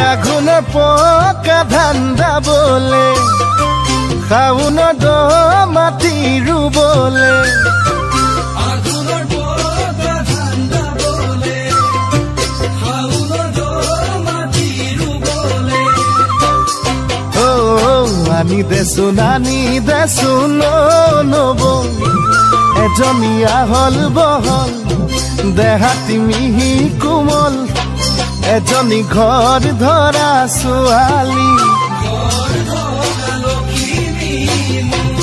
আঘোণে পকা ধান দাবলে শাওণ দ মাটি ৰুবলে আনি দেচোন নব এজনীয়া হল বহল দেহাতি মিহি কোমল এজনী ঘৰ ধৰা ছোৱালী